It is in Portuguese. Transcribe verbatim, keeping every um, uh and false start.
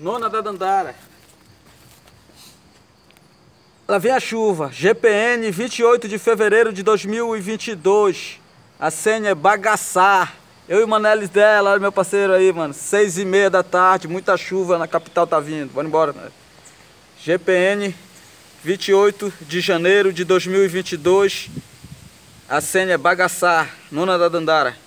Nona da Dandara. Lá vem a chuva. G P N, vinte e oito de fevereiro de dois mil e vinte e dois. A senha é bagaçar. Eu e o Manelis dela, olha meu parceiro aí, mano. Seis e meia da tarde, muita chuva na capital tá vindo. Bora embora, né? G P N, vinte e oito de janeiro de dois mil e vinte e dois. A senha é bagaçar. Nona da Dandara.